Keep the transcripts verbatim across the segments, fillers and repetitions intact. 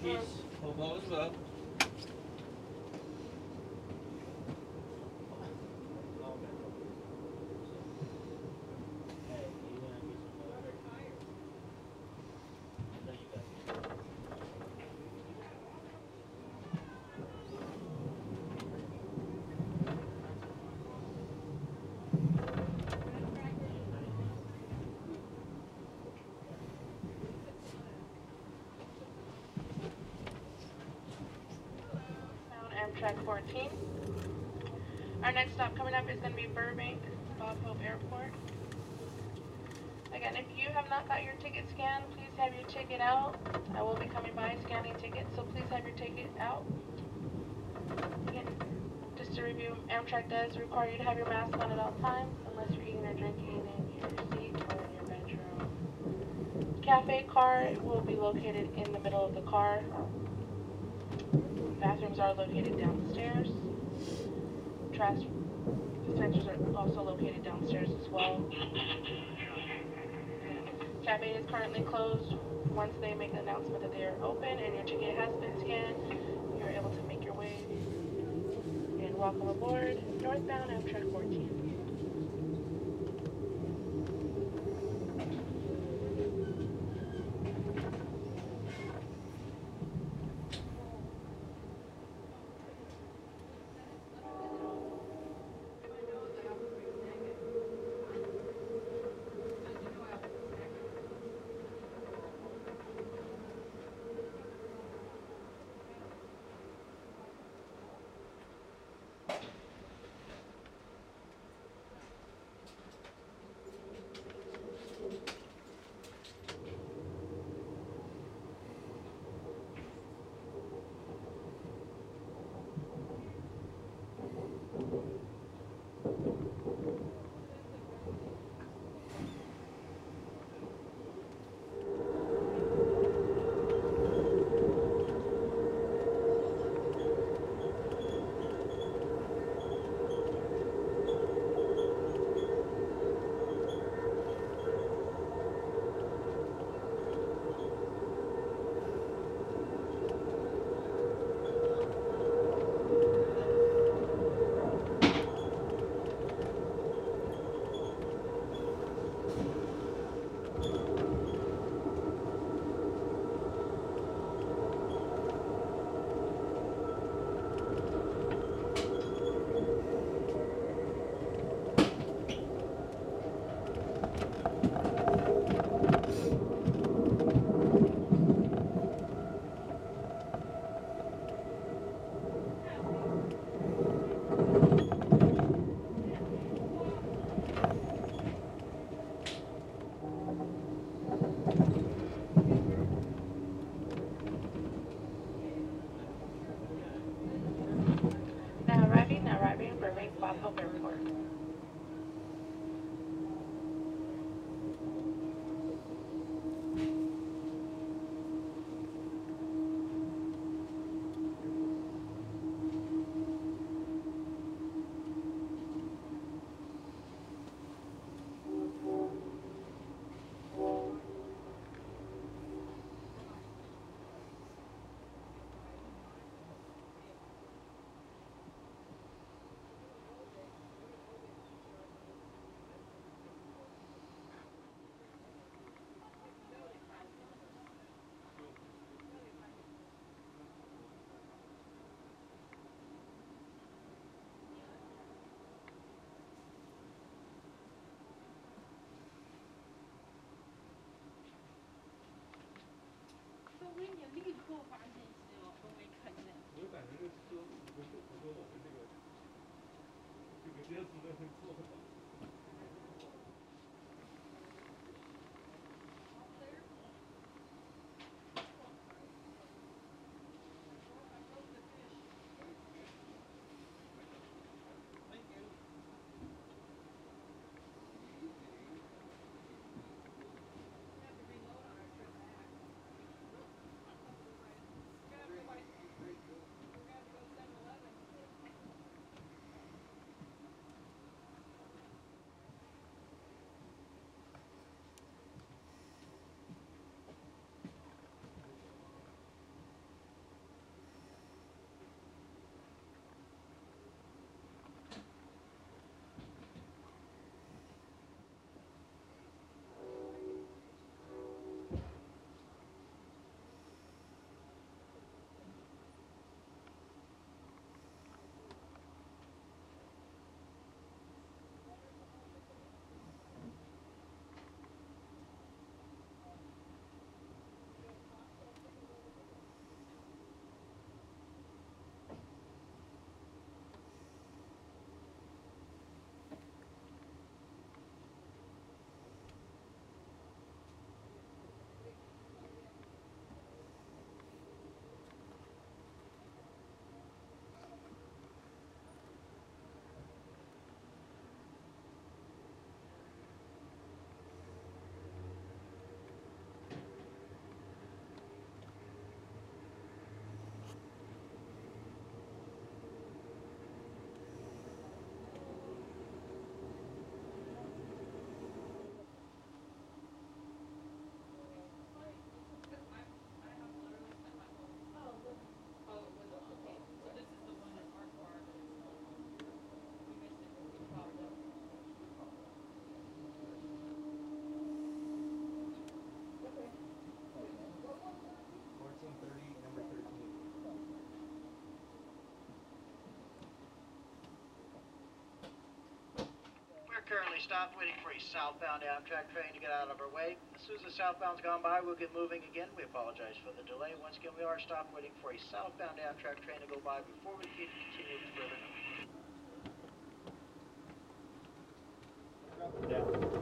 Peace. Hope all is well. Amtrak fourteen. Our next stop coming up is going to be Burbank, Bob Hope Airport. Again, if you have not got your ticket scanned, please have your ticket out. I will be coming by scanning tickets, so please have your ticket out. Again, just to review, Amtrak does require you to have your mask on at all times, unless you're eating or drinking in your seat or in your bedroom. Cafe car will be located in the middle of the car. Bathrooms are located downstairs. Trash dispensers are also located downstairs as well. Cafe is currently closed. Once they make an announcement that they are open and your ticket has been scanned, you're able to make your way. And welcome aboard northbound Amtrak fourteen. Now arriving, now arriving, Burbank, Bob Hope Airport. we stopped waiting for a southbound Amtrak train to get out of our way. As soon as the southbound's gone by, we'll get moving again. We apologize for the delay. Once again, we are stopped waiting for a southbound Amtrak train to go by before we can continue with further notes. Down.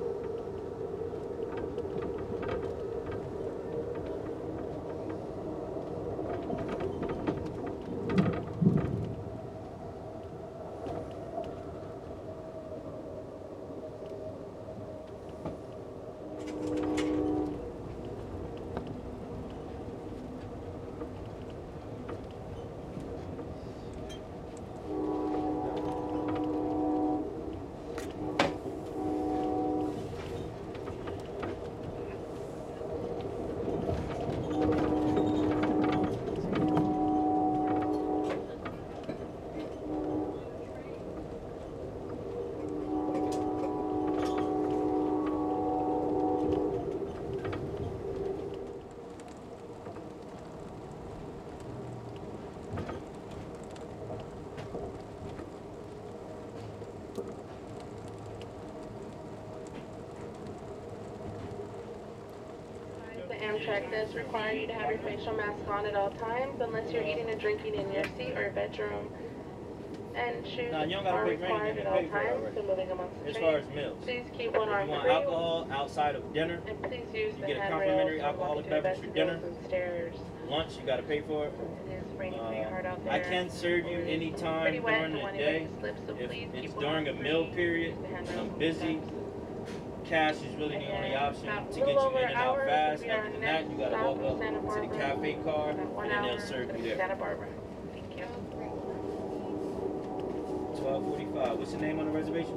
Amtrak does require you to have your facial mask on at all times unless you're eating or drinking in your seat or bedroom. And shoes Nah, you don't gotta are pay for required anything. at You all pay for it times already. when moving amongst the As train. far as meals. Please keep one If arm you want free. alcohol outside of dinner, And please use you the get a handrails complimentary when alcoholic walking through beverage for dinner. vestibules and stairs. lunch, you gotta pay for it. It is raining pretty hard out Uh, there. I can serve you It is anytime pretty wet, during don't the want day. anybody to slip, so If please it's keep one during a arm meal free. period Use the and handrails I'm and busy, steps. cash is really the only And option about to a get little you in over and out hour, fast. we are Other than that, you gotta next walk stop up Santa to the Barbara. cafe car About one and then hour, they'll serve it's you gonna be there. Santa Barbara. Thank you. twelve forty-five. What's the name on the reservation?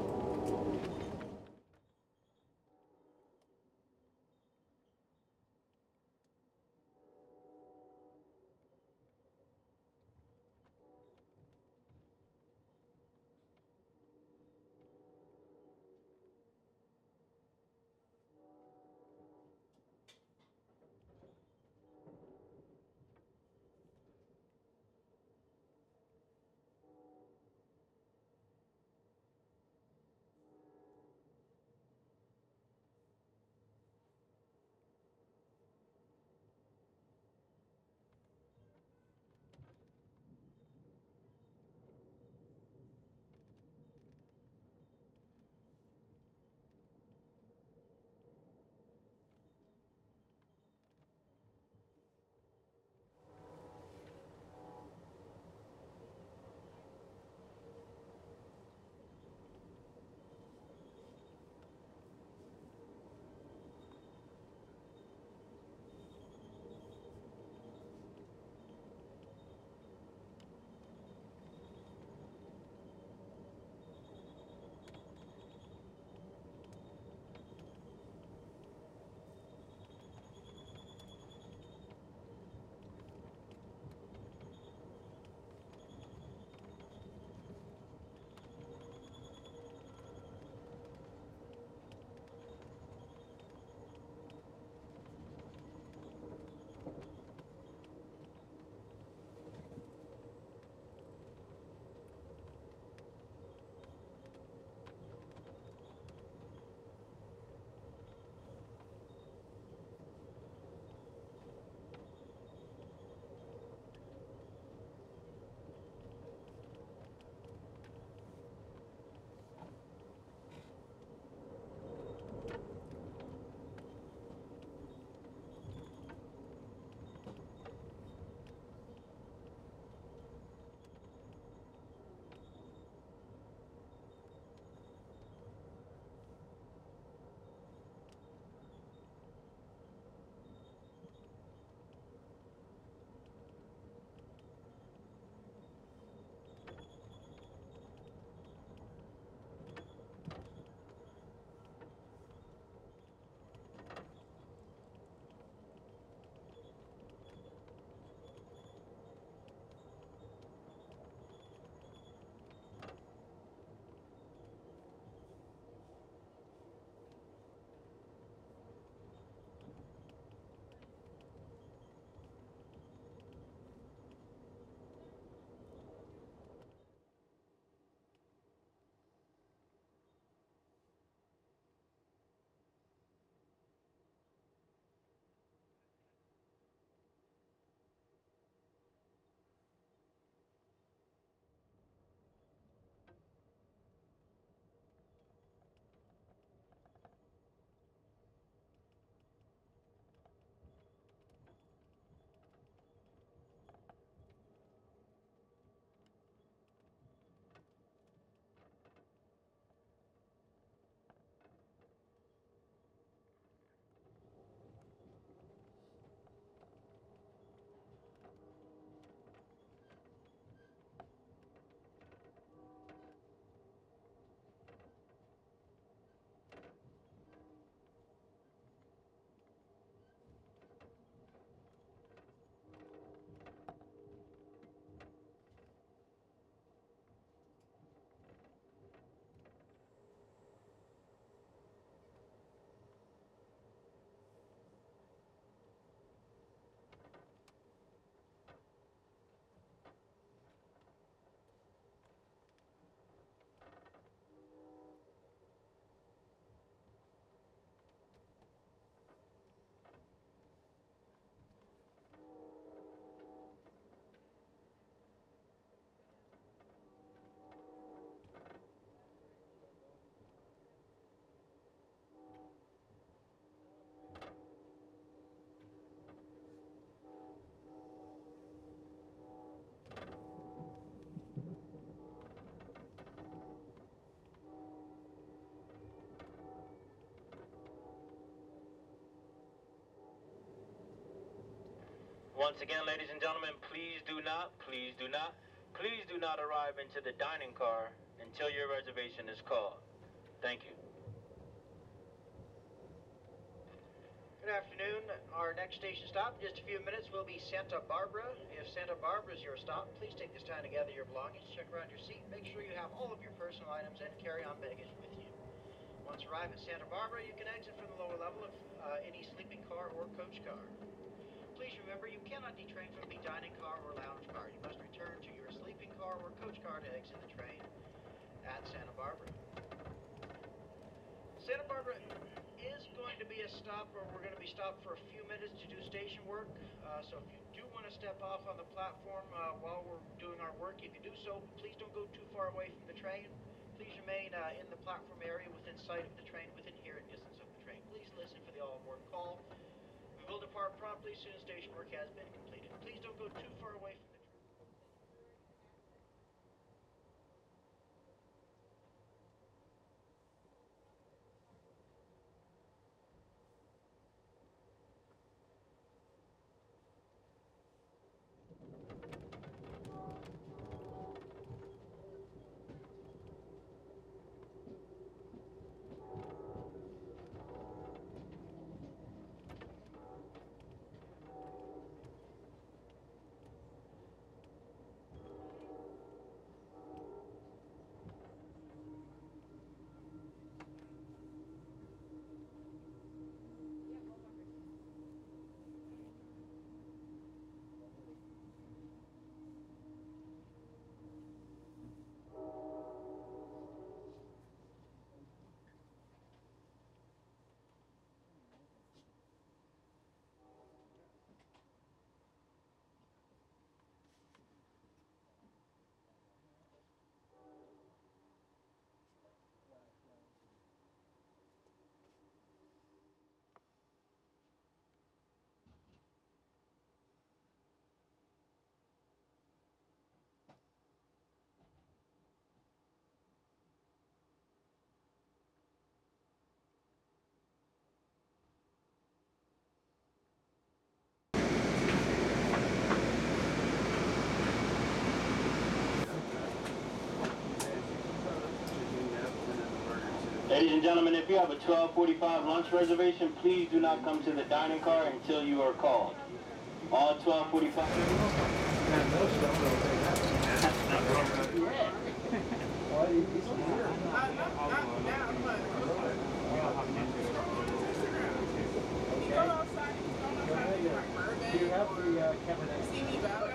Once again, ladies and gentlemen, please do not, please do not, please do not arrive into the dining car until your reservation is called. Thank you. Good afternoon. Our next station stop in just a few minutes will be Santa Barbara. If Santa Barbara is your stop, please take this time to gather your belongings, check around your seat, make sure you have all of your personal items and carry-on baggage with you. Once arrived at Santa Barbara, you can exit from the lower level of uh, any sleeping car or coach car. Please remember, you cannot detrain from the dining car or lounge car. You must return to your sleeping car or coach car to exit the train at Santa Barbara. Santa Barbara is going to be a stop where we're going to be stopped for a few minutes to do station work. Uh, so if you do want to step off on the platform uh, while we're doing our work, you can do so. Please don't go too far away from the train. Please remain uh, in the platform area within sight of the train, within hearing distance of the train. Please listen for the all-aboard call. We will depart promptly as soon as station work has been completed. Please don't go too far away from the train. Ladies and gentlemen, if you have a twelve forty-five lunch reservation, please do not come to the dining car until you are called. All twelve forty-five... Do you have the uh, Cabernet? See me back?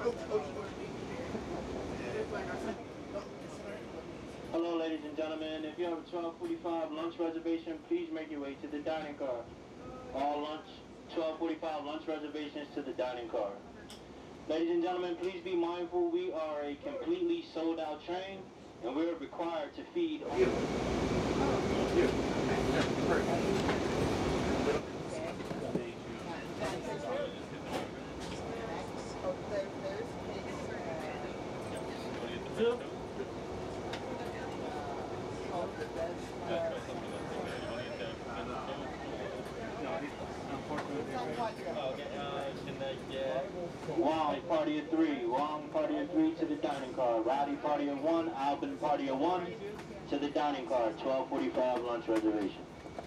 Hello, ladies and gentlemen. If you have a twelve forty-five lunch reservation, please make your way to the dining car. All lunch, twelve forty-five lunch reservations to the dining car. Ladies and gentlemen, please be mindful we are a completely sold out train and we're required to feed on you. Two. Wong, party of three. Wong, party of three to the dining car. Rowdy, party of one. Albin, party of one to the dining car. twelve forty-five lunch reservation.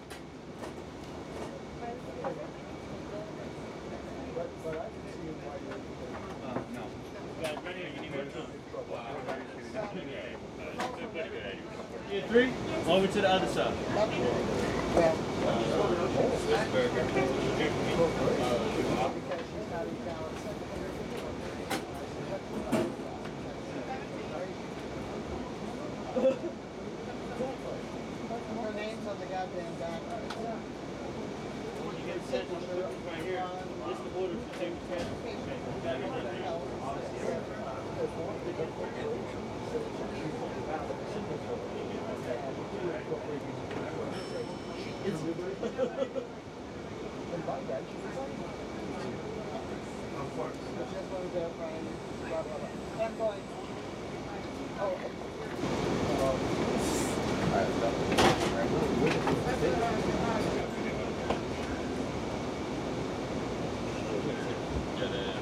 Uh, no. You guys ready or you need more time? Party of three, over to the other side. Her name's on the goddamn back. You get set right here. This is the order to take the Of course. Just want to verify and blah, blah, blah. I'm going. Oh, okay. Yeah,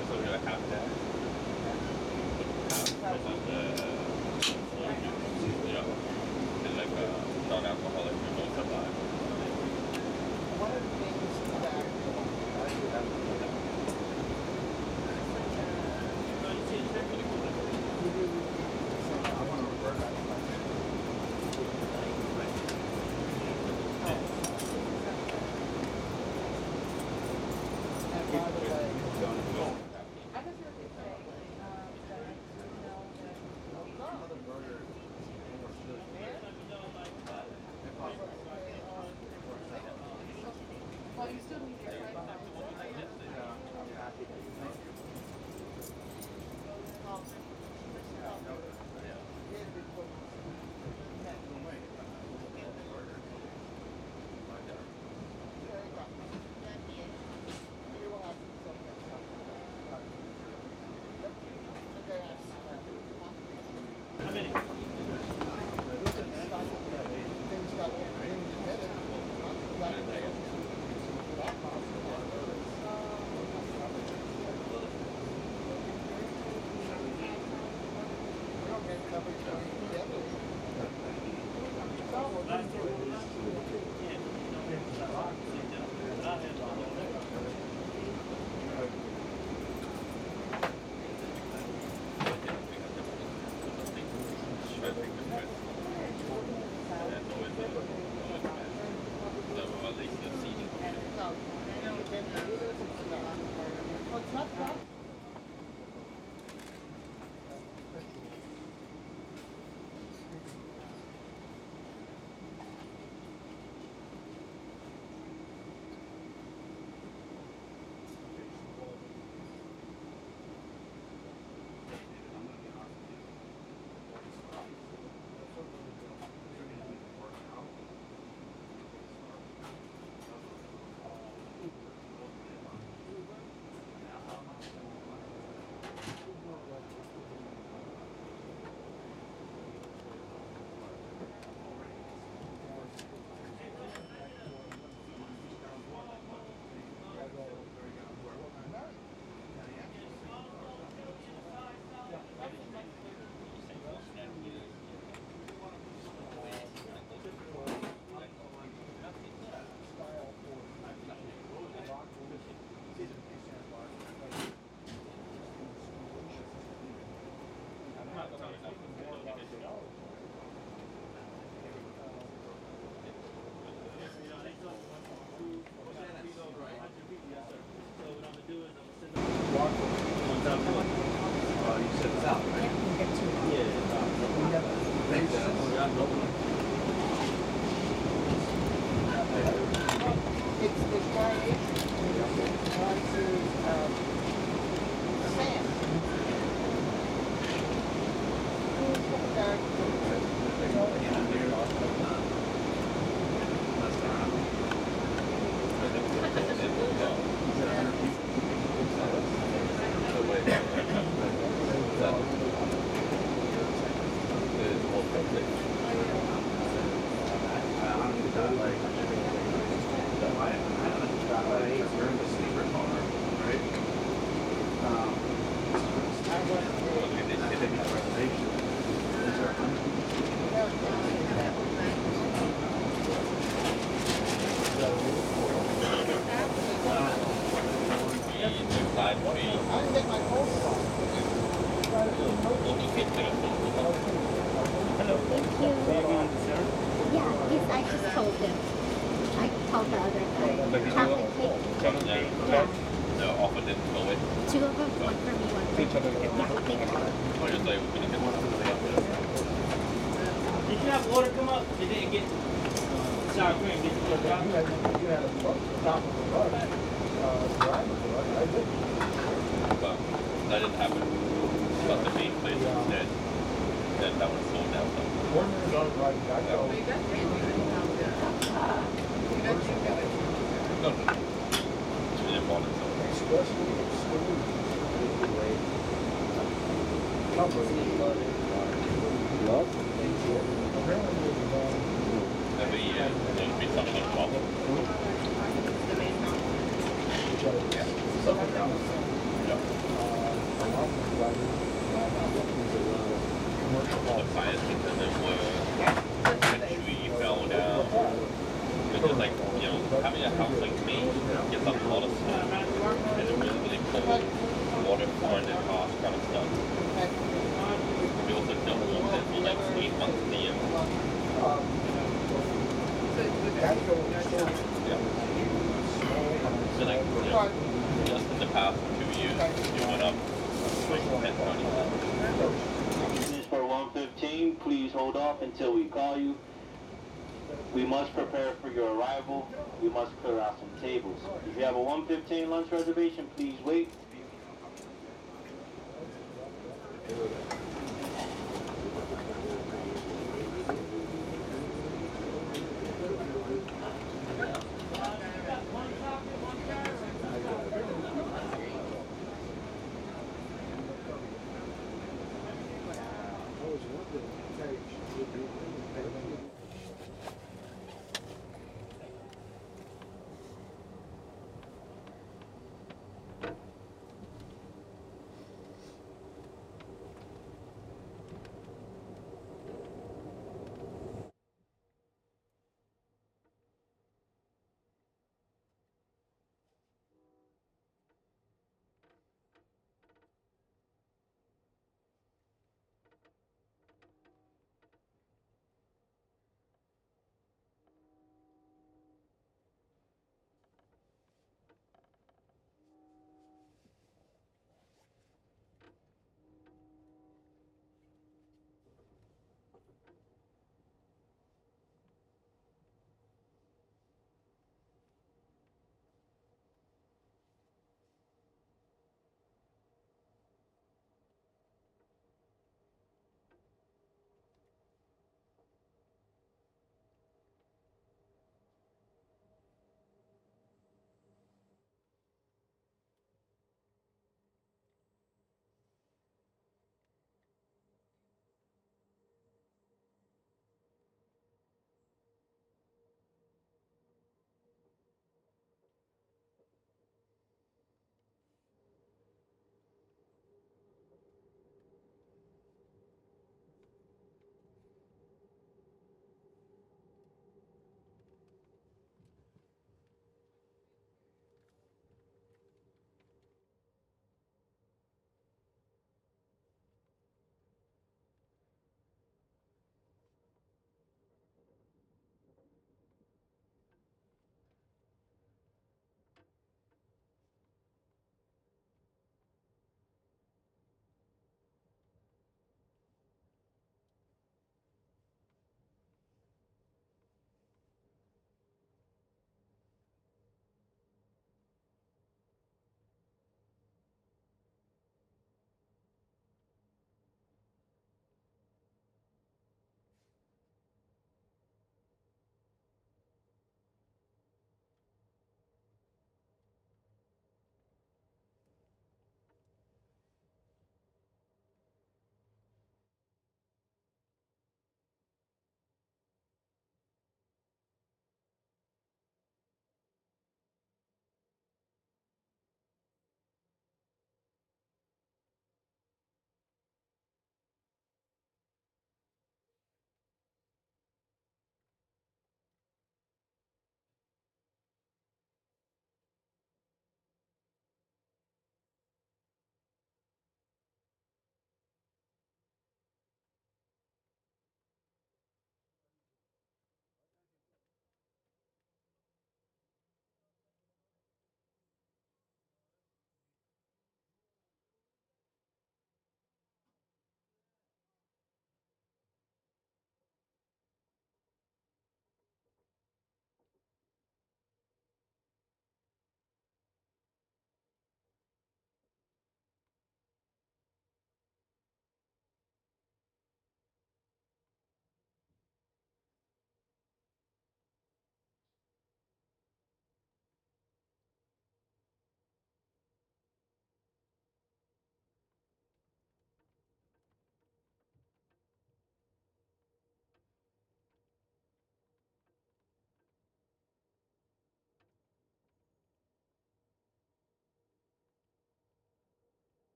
Uh, you said south, right? Yeah. Thank you. It's, it's variation. One to, um, Sam. Did you have water come up? Did it get uh, sour cream? Did you put it down? But that didn't happen. But the main place instead, then that would slow down some. No, no, no. It's really important. Every year, there'll be something wrong. The fires because they were the tree fell down. Because it's like, you know, having a house like me gets up a lot of snow and it's really, really cold. Water pouring in cars kind of stuff. We also don't want it for like eight months of the year. Yeah. So like, you know, just in the past two years, it went up like ten, twenty percent. This is for one fifteen. Please hold off until we call you. We must prepare for your arrival. We must clear out some tables. If you have a one fifteen lunch reservation, please wait.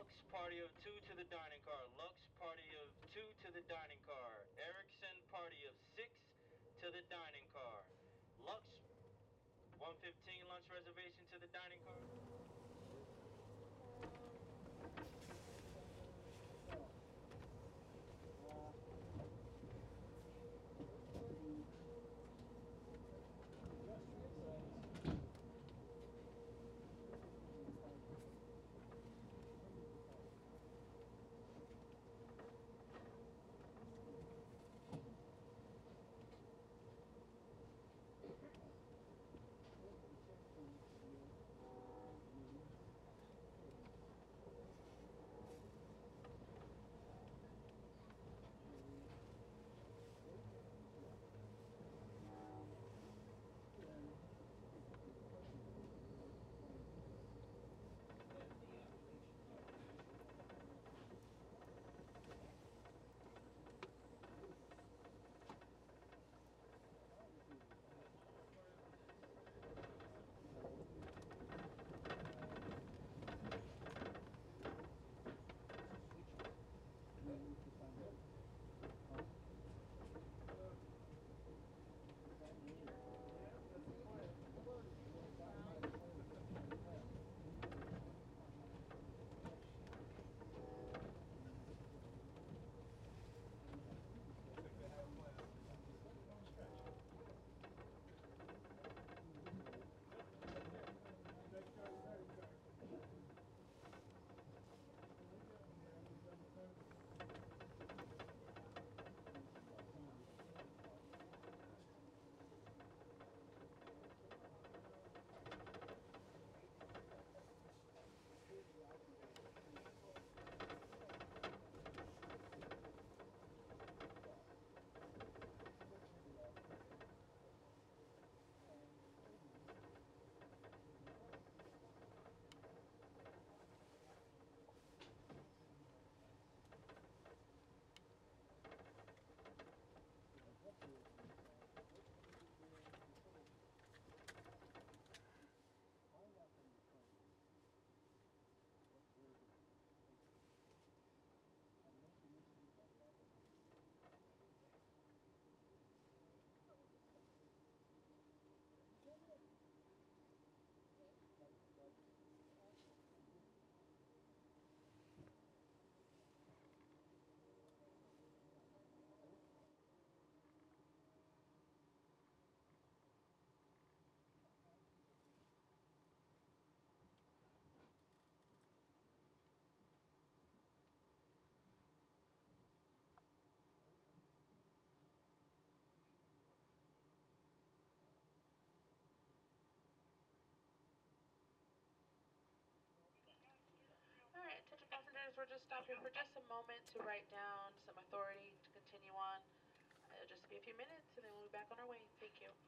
Lux, party of two to the dining car. Lux, party of two to the dining car. Erickson, party of six to the dining car. Lux, one fifteen lunch reservation to the dining car. Alright, attention passengers, we're just stopping for just a moment to write down some authority to continue on. It'll just be a few minutes and then we'll be back on our way. Thank you.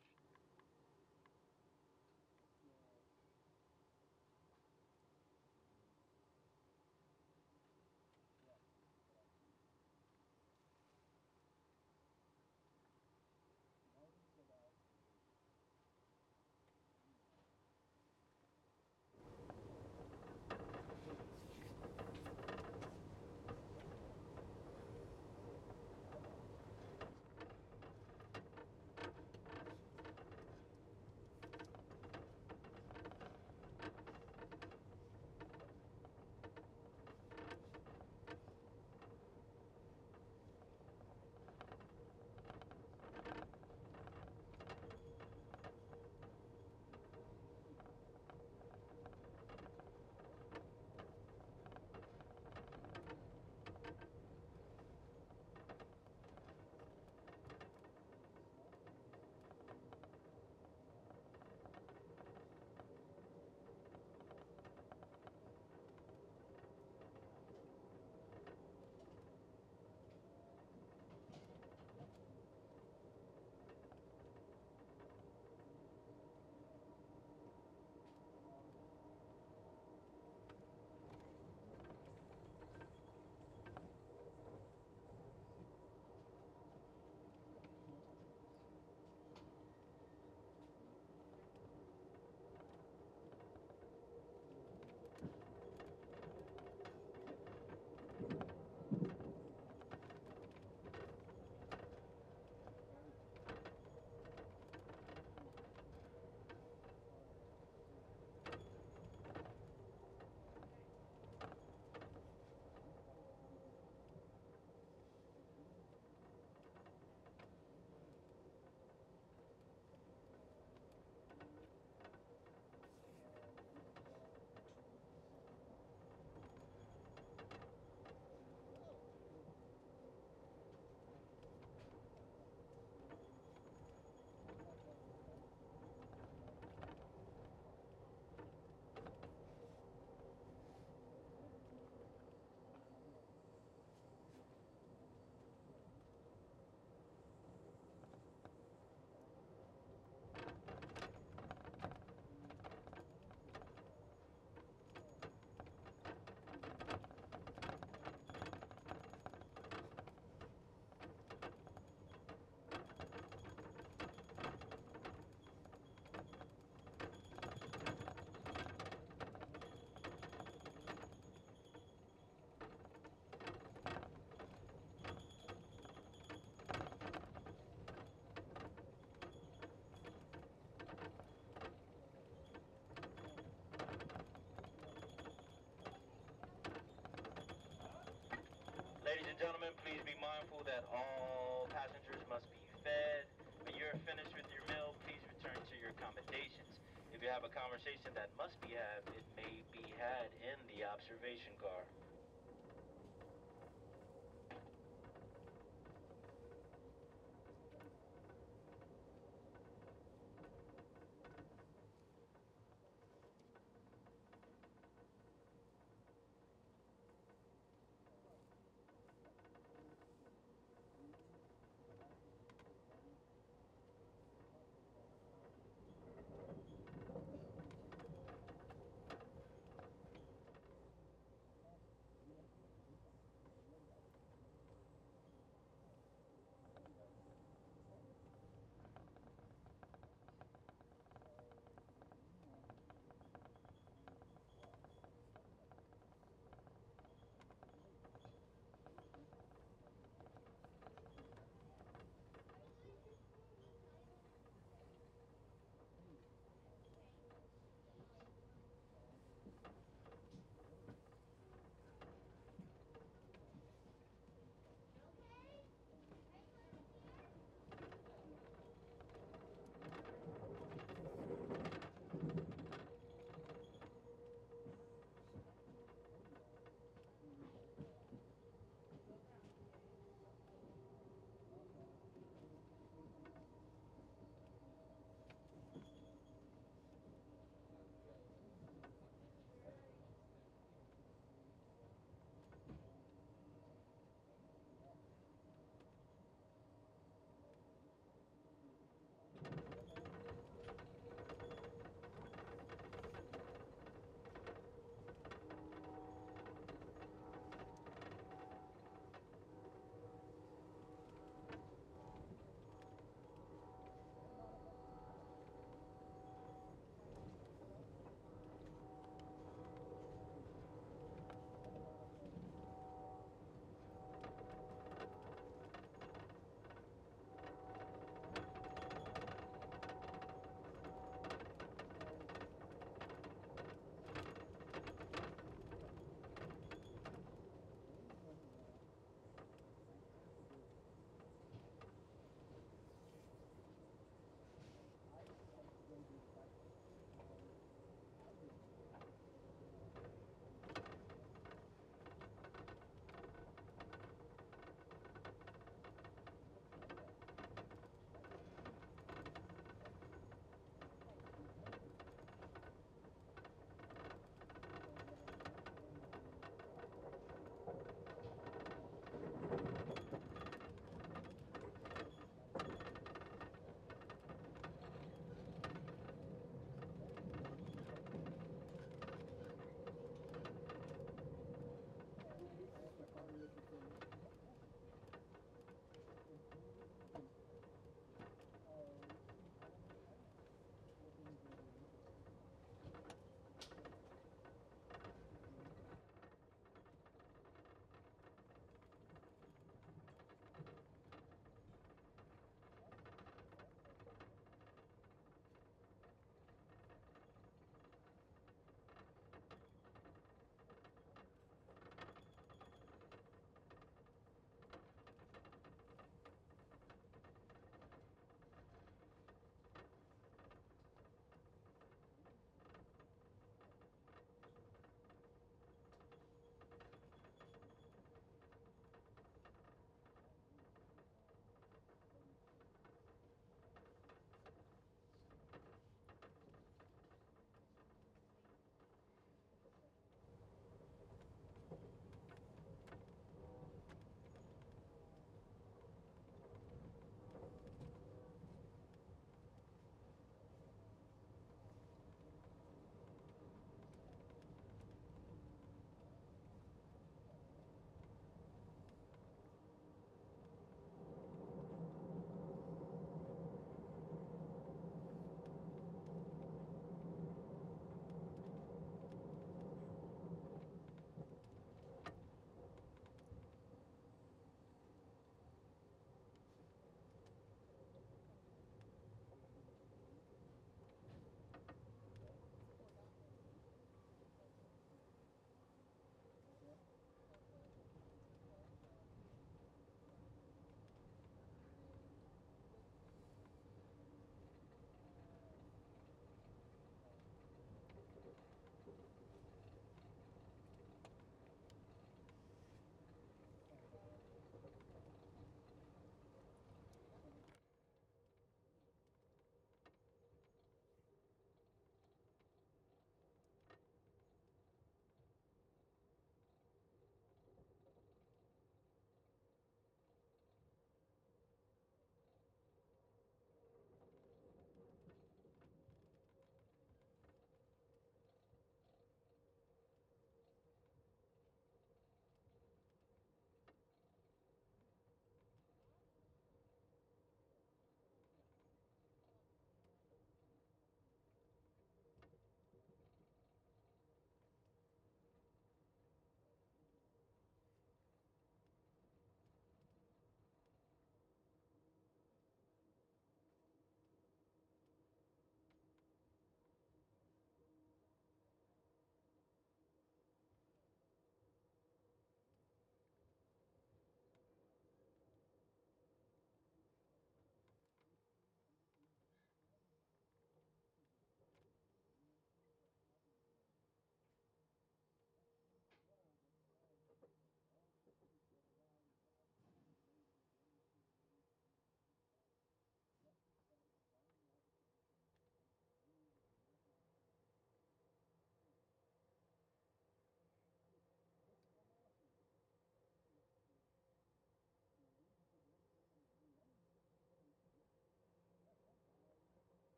that all passengers must be fed. When you're finished with your meal, please return to your accommodations. If you have a conversation that must be had, it may be had in the observation car.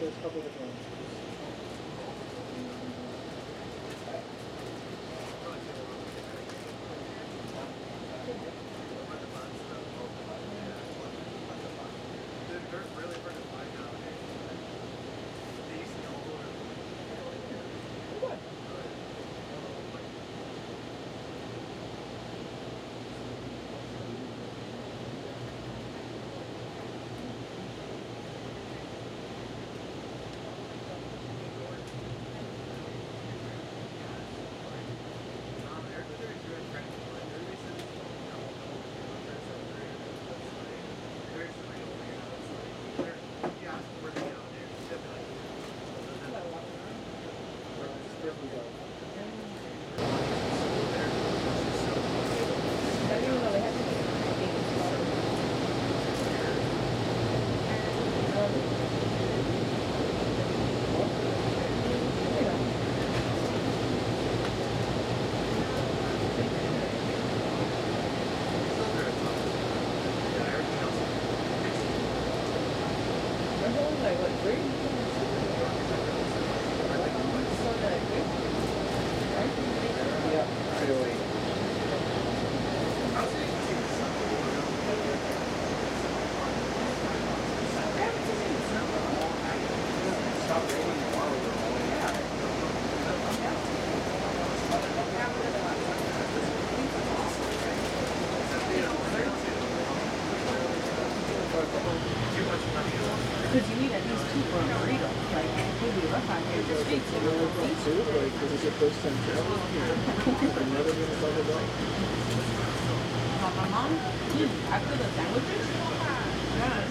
there's a couple different ones. Because you need at least two for a burrito. Like, maybe a rough on here, just streets, you know, like, Too, like, this is your first time traveling here. I've never been to Taco Bell. uh, my mom, mm, after the sandwiches, yes.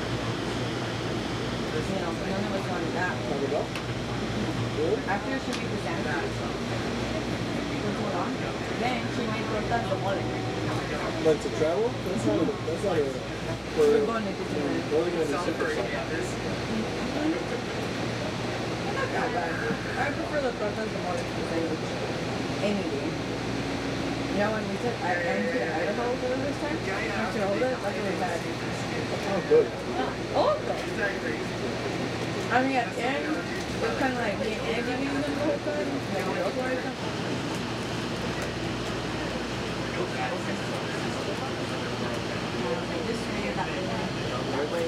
You know, the only way to order that. Taco Bell? Really? After she made the sandwiches, with hold on, then she made tortas de mole. But to travel? That's not a, that's not a, for, We're going to do you know, we're going to super Not that bad. I prefer the tortas de mole to the sandwich. Any day. You know, when we took I went to Idaho for the first time, after all that, that's what we had. Oh, good. All of them. I mean, at the end, it was kind of like me and Andy eating them the whole time. Like, we also like them. Just figured that that way.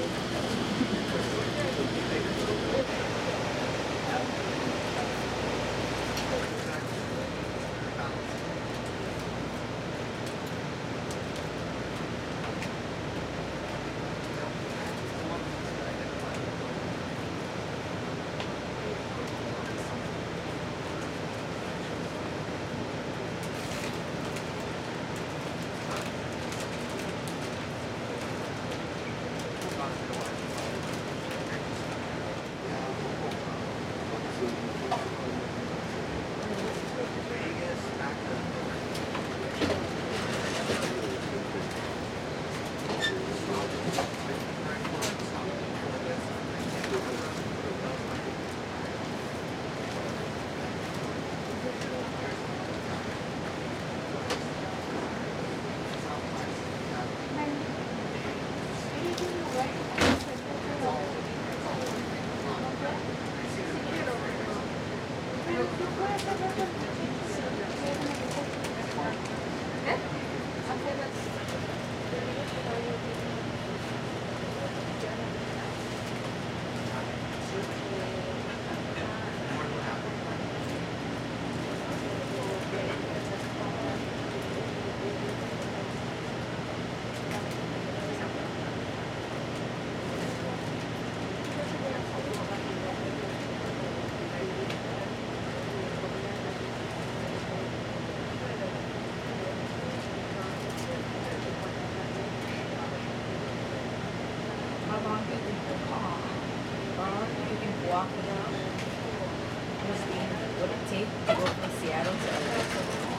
How long do you think the car? Or you can walk around. Christine, would it take to go from Seattle to L A?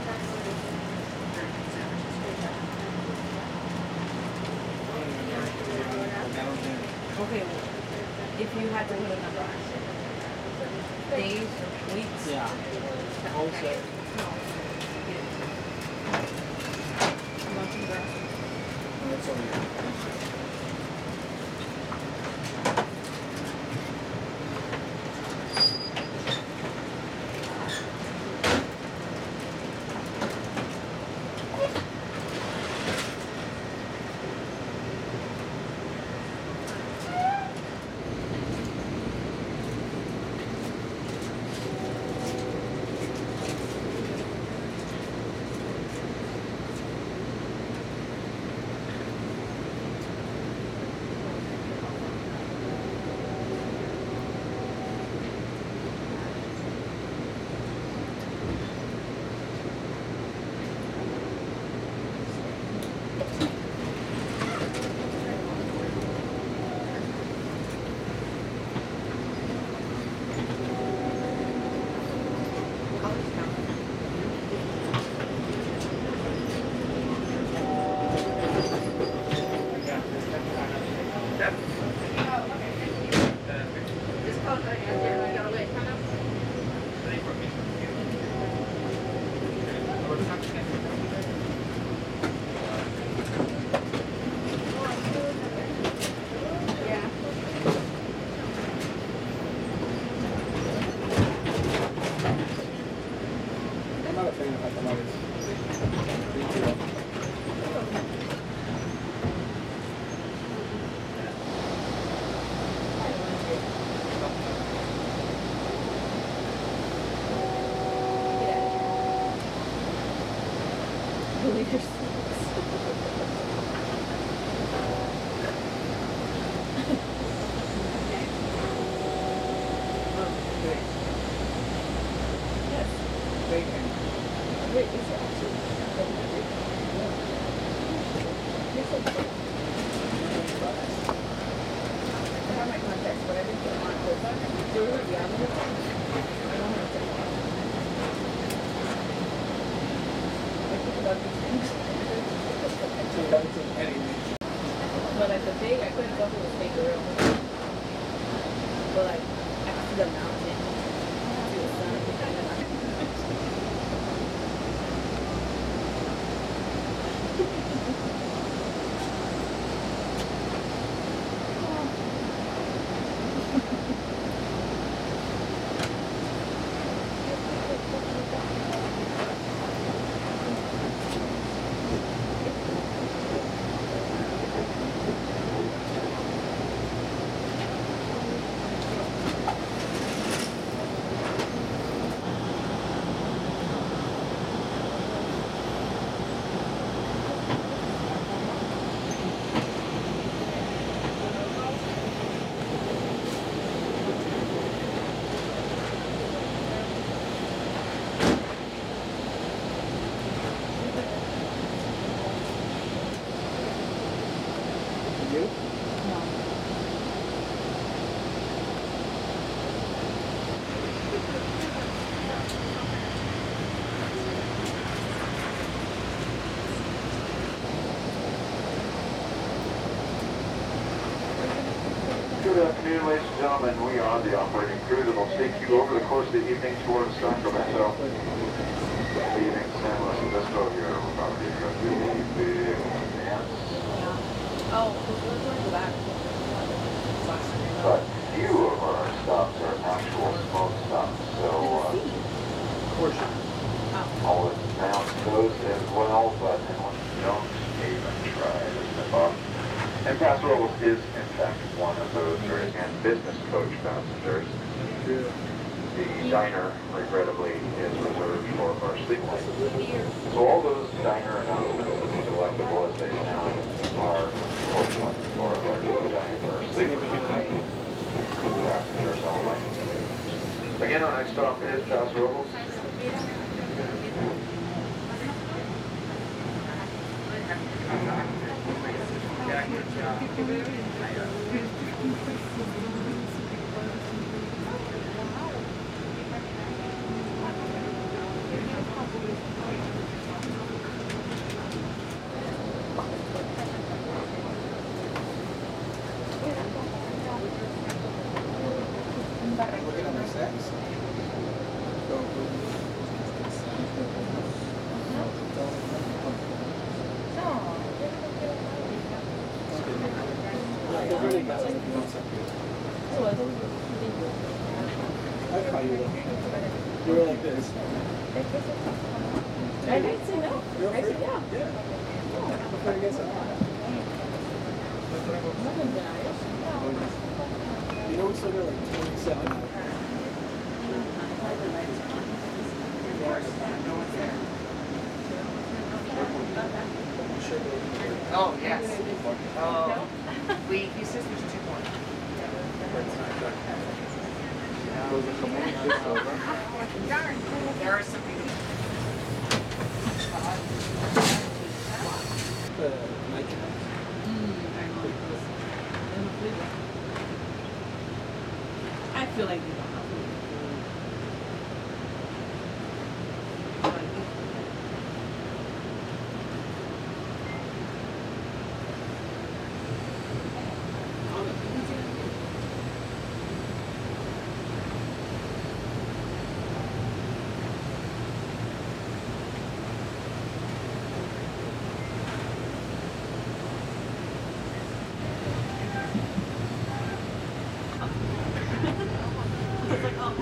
Okay, well, if you had to put a number, days, weeks? Yeah. Also. That's all you. I'm not a fan of hot tamales. Believe your Yes. Bacon. Wait, is it actually? You're so cool. I have my contacts, but I didn't put them on because they were already on the phone. I don't have to. I think about these things. So you haven't seen anything. But like the big, I couldn't tell if it was fake or real. But like, I could see the mountain. See the sun. You? No. Good afternoon, ladies and gentlemen. We are the operating crew that will take you over the course of the evening towards Sacramento. Leaving San Luis Obispo here. We're about to go through the big dance. Oh, because we're going to go back. But few of our stops are actual smoke stops, so uh, Portion. I'll announce those as well, but don't even try to step up. And Paso Robles is, in fact, one of those, or again, business coach passengers. Yeah. The diner, regrettably, is reserved for our sleeplines. So all those diner announcements, as delectable as they sound, are fortunate for our diner for our sleeplines. Passengers only. Again, our next stop is Paso Robles. Looking at my sex. Go. They're really guys if you want something. I'd call you though. You were like this. I didn't say no. You're I said afraid? yeah. Yeah. I prefer to get some. Nothing's been Irish. You know what's still like twenty-seven? Oh, yes. Oh, we, he says there's two more. There are some people. The Nike. I feel like we don't have was like, oh,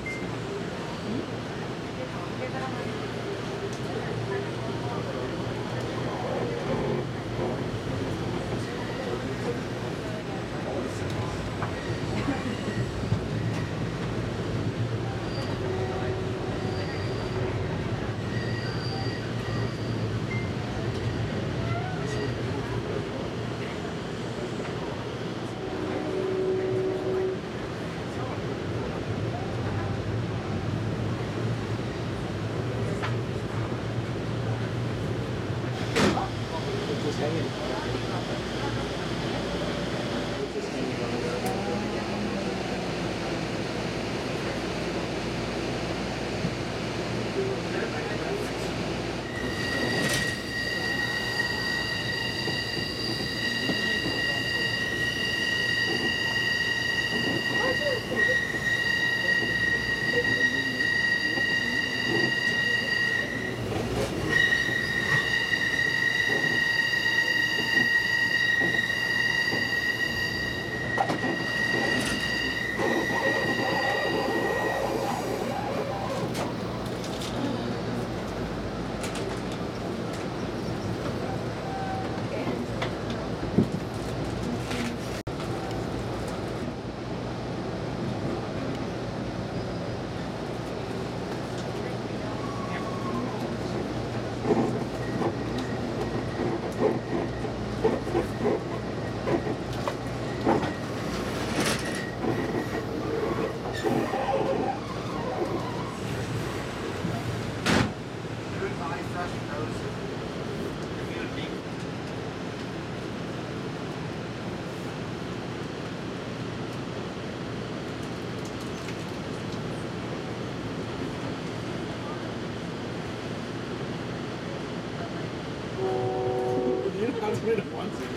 I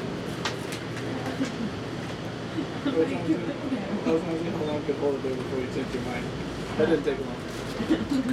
was wondering how long I could hold it there before you changed your mind. That didn't take long.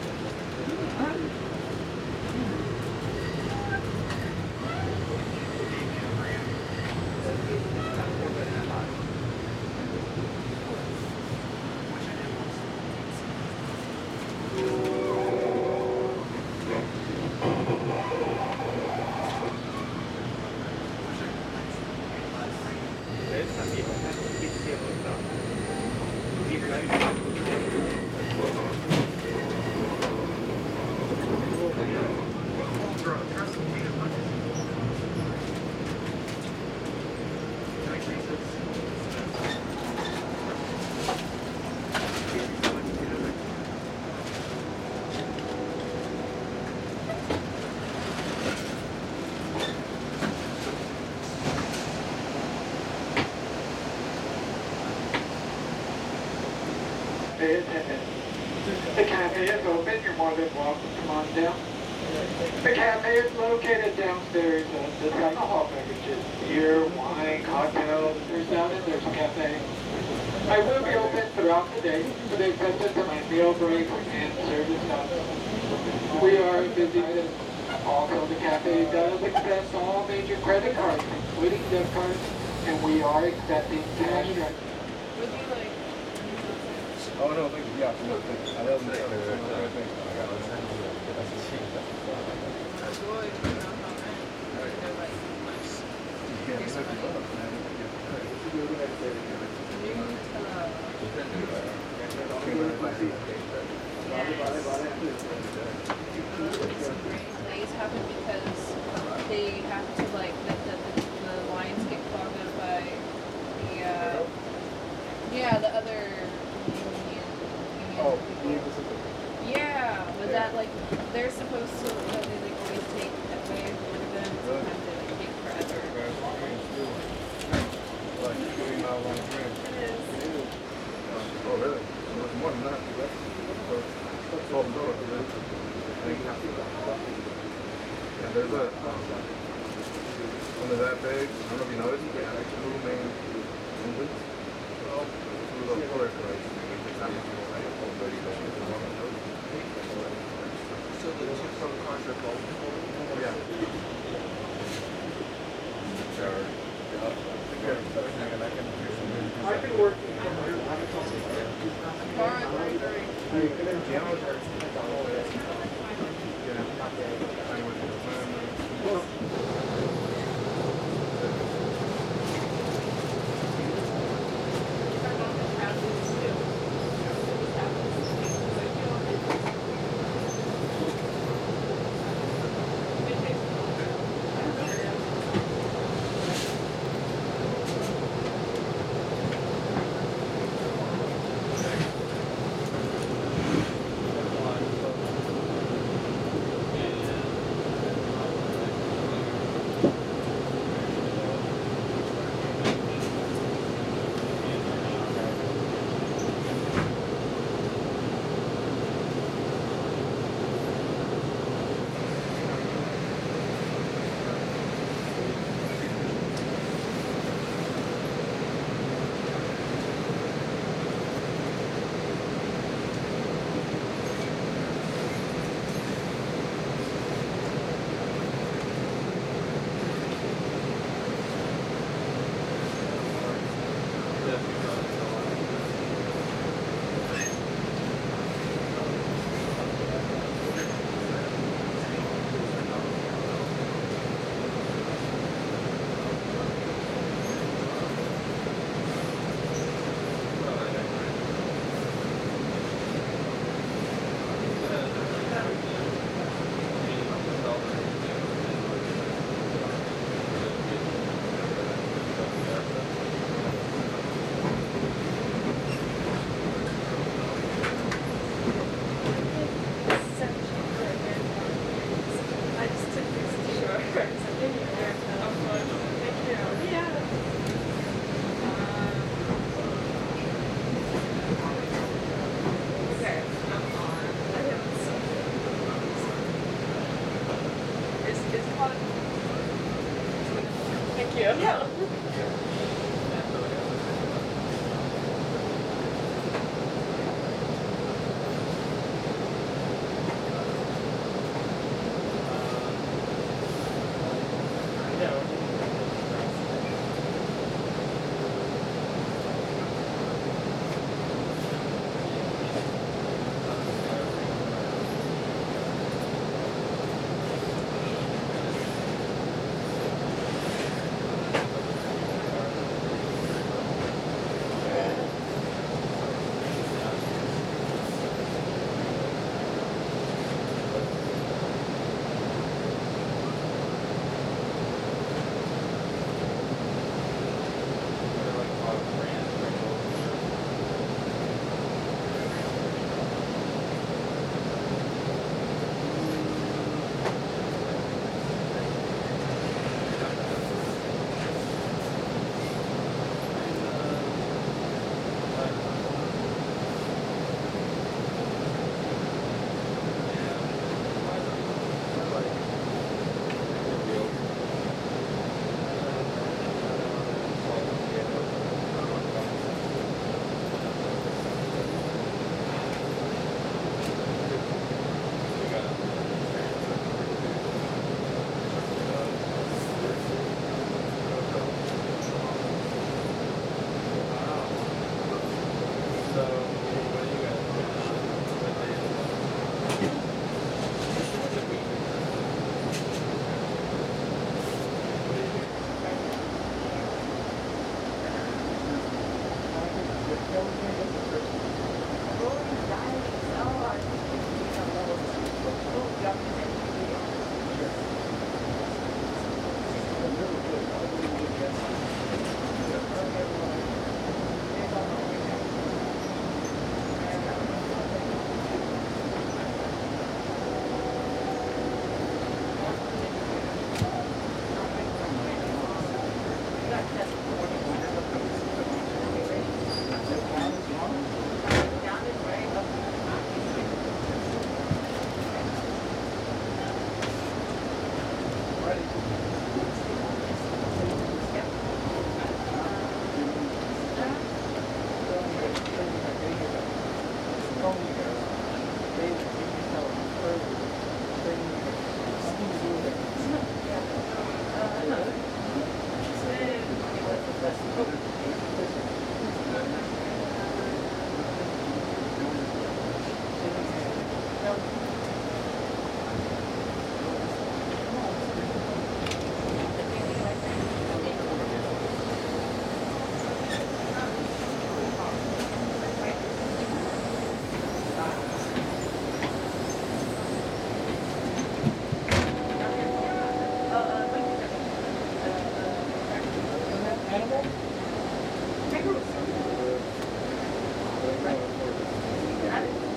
Pay attention. The cafe is open. You're more than welcome. Come on down. The cafe is located downstairs. Uh, the alcohol beverages, beer, wine, cocktails. There's that and there's a cafe. I will be open throughout the day for the exception of my meal breaks and service hours. We are a busy business. Also, the cafe does accept all major credit cards, including gift cards, and we are accepting cash. Would you like? Oh no, thank you. Yeah, no, thank you. I love it. Delays happen because they have to like the, the, the lines get clogged up by the uh, yeah the other union, union Oh, people. Yeah, but that like they're supposed to uh, they like always take that way for them. Sometimes they like take forever. Like twenty mile long train. It is. Oh really? Much more than that. twelve dollars. And there's a um, when they're that big, I don't know if you noticed, they have two main engines. Two little pillars, right? So the two from the contract both? Yeah. I've been working from here.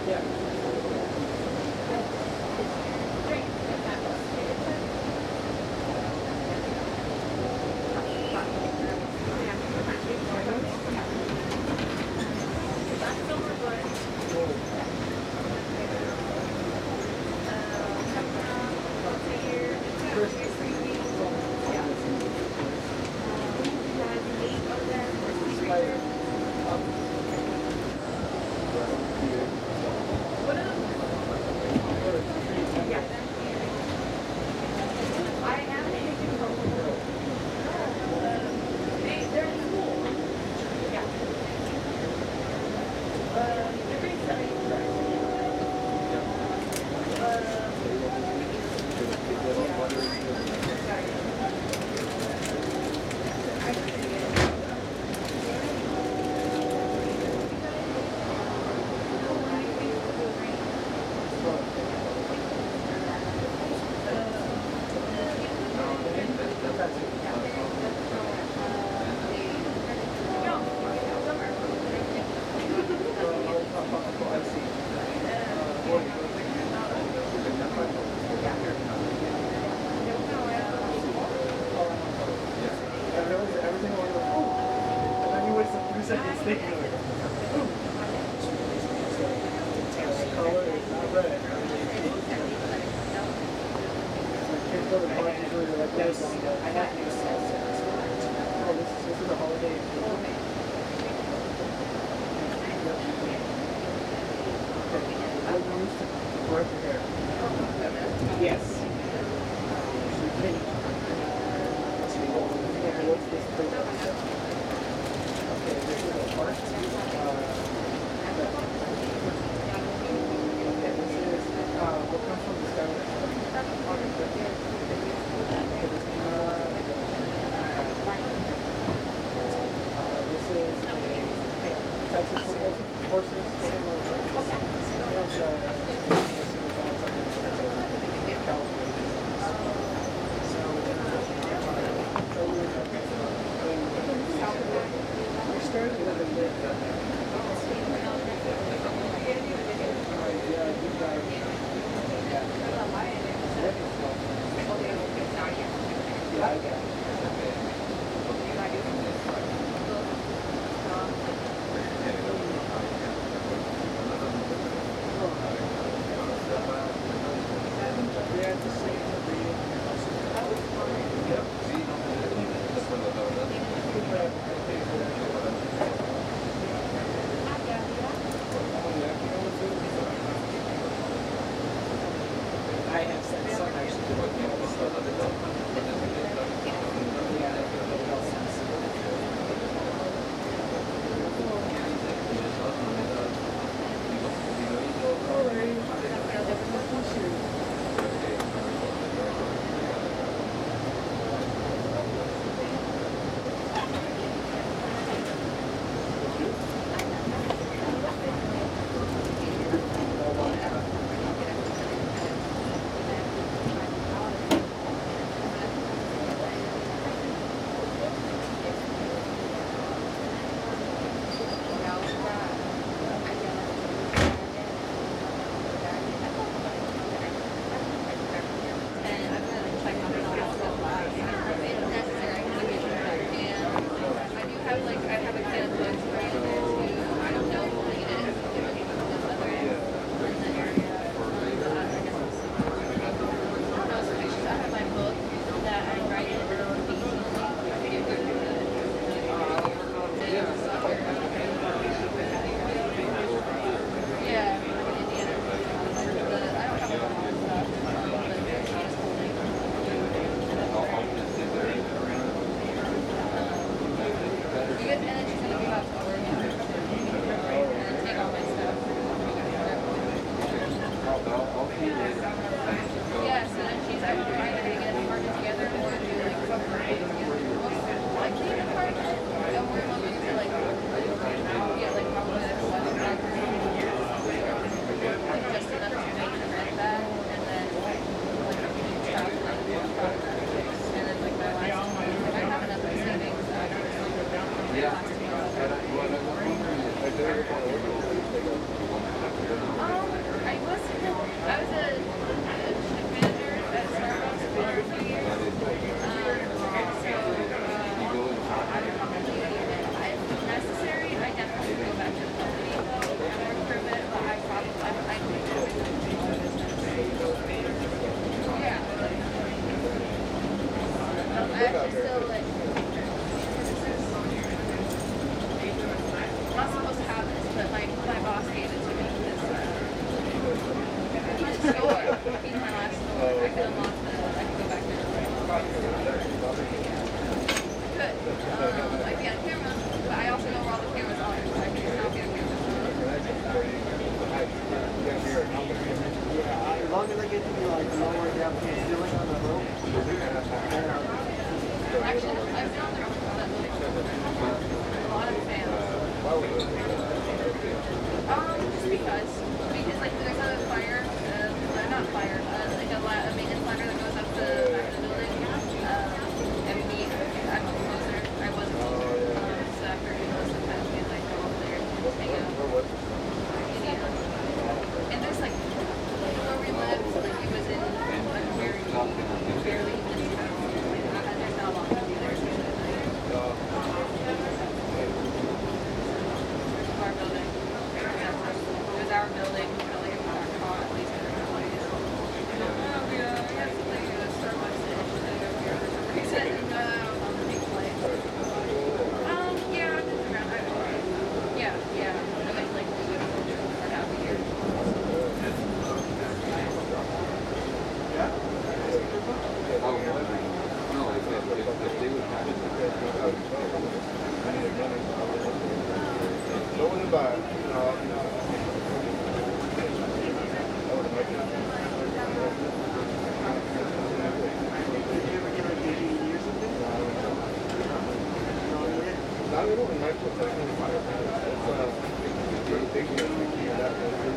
Thank can unlock the, I can go back there. Good. Um, I'd be on camera, but I also know where all the cameras are, so I can not be on camera. Yeah, as long as I get to be like lower down to the ceiling on the rope. Actually, I've been on the rope for that building. A lot of fans. Um, just because. Because like there's a fire, uh, well, not fire, uh, like a, la- a maintenance ladder that goes up the back of the building. Um, and me, I'm a closer. I wasn't closer. Um, so after doing most of the time, we like go up there and hang out. And there's like, where we lived, like it was in a very, barely lit town. Like, uh, there's not a lot to do there, so it's like, our building. It was our building. Really, it was our car, at least in our place. Oh, yeah, I guess like a Starbucks ish thing over here for some reason. And, uh, on the big place. Um, yeah, I've been around. I, yeah, yeah. I mean, like, we would for half a year. No one to buy. Not even in my professional environment. It's uh, very big here. And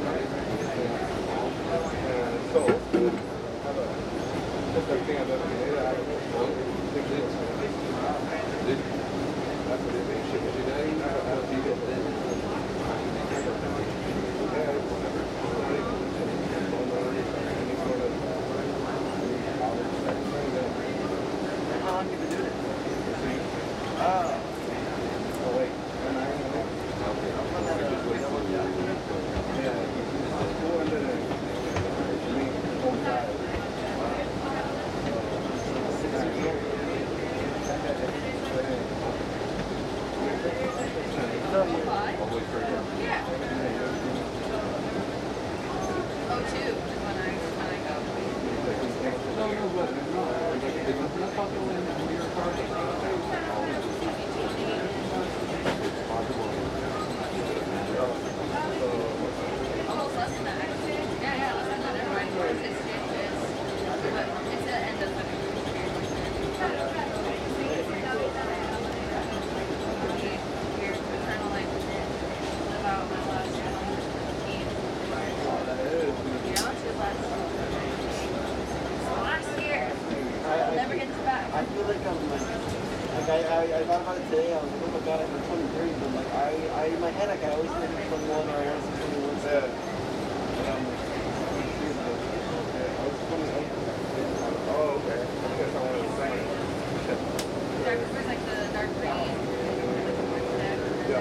so, I have a, that's everything I've ever made. I have a big deal. That's what it is. I have a big deal. How long have you been doing it? Oh. Oh, wait. Yeah. Oh, two is when I, when I go. No, no, but no. It's not possible in your car. Almost less than that, actually. Yeah, yeah, less than that. Never mind. It's, it's, it's, but it's the end of the weird paternal, like, live out my last fifteen. Yeah, let's do last. Last year. I'll never get this back. I feel like I'm like, like I, I, I thought about it today. I was like, oh my god, I'm twenty-three, but like I, I in my head, like I always think I'm twenty-one or I always think twenty-one. Yeah. And I'm like, I was twenty-eight. Oh, okay. I guess I wanted to say. Dark, it's like the dark green. Yeah.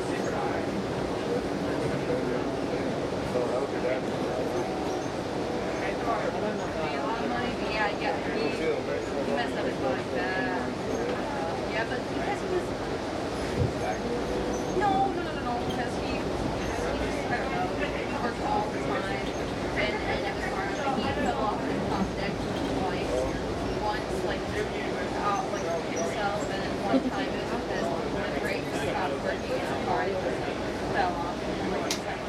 So that was your dad. A lot of money, but yeah, yeah. He, he messed up his body bad. Yeah, but because he was. No, no, no, no, no. Because he, he just, I don't know, he worked all the time. And, and it was hard. Like, he fell off the top deck twice. Once, like, out, like, himself, and then one time it was because the brakes stopped working in the car. He just fell off. And, like,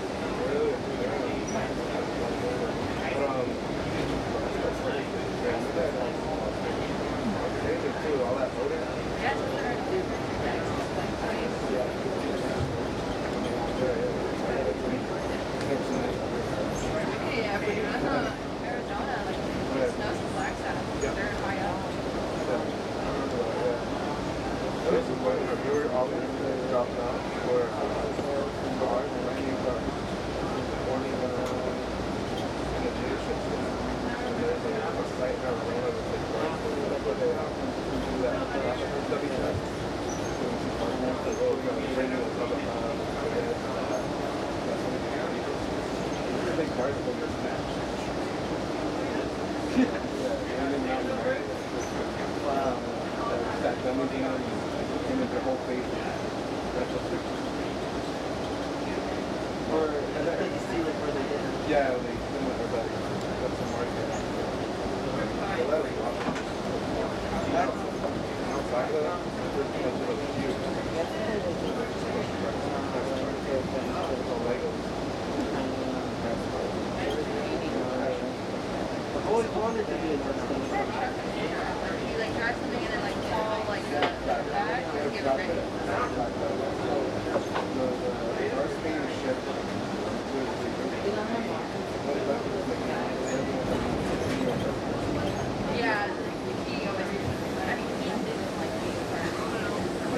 all that motor. yeah, it's what they're doing. Yeah, but you're not Arizona, like, it snows in Flagstaff. They're high up. This is what we were all in the drop now for cars and renting cars. Morning in the dealership. And there's a site in Arizona that's like cars. That's what they have. Do that. W check. The road, renting will come up. That's what they have. I think cars will get snatched. Yeah, running around the night. Wow. That dummy thing on you. Image your whole face. That's what's it. Or I think you see like where they did it. Yeah, they similar, but that's the market. I've always wanted to be a Dustin. You like try something and then like fall like uh, back or give it ready. Yeah, the key always I mean he didn't like me or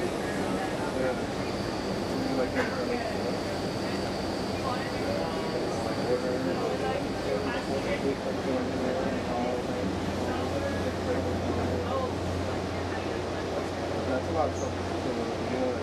That's a lot of stuff. You know,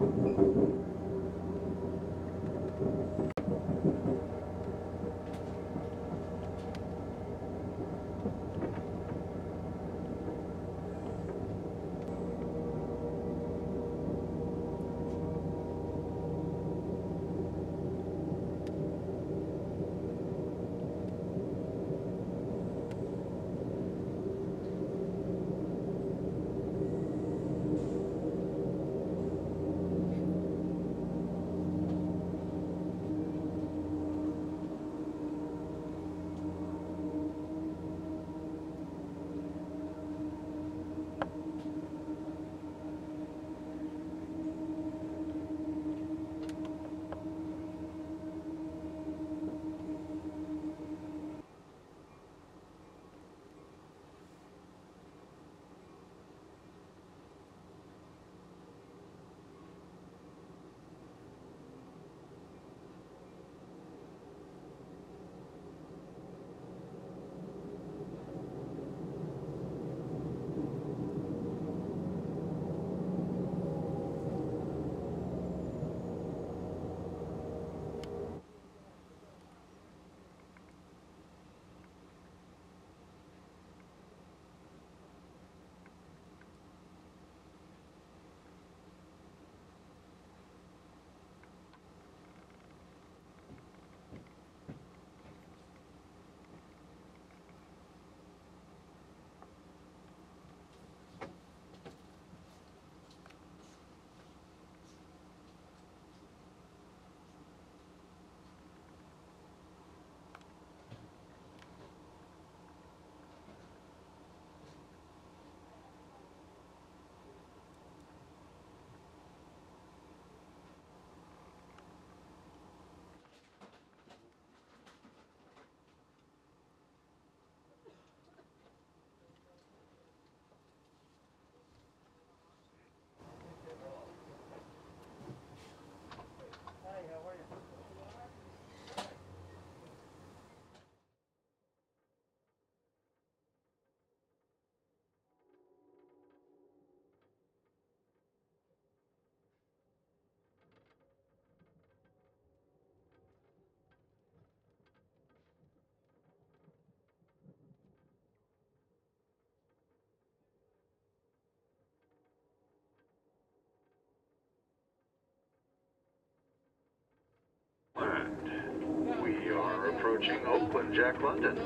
We are approaching Oakland, Jack London.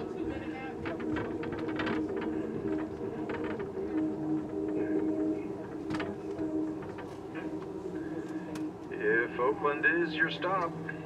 If Oakland is your stop,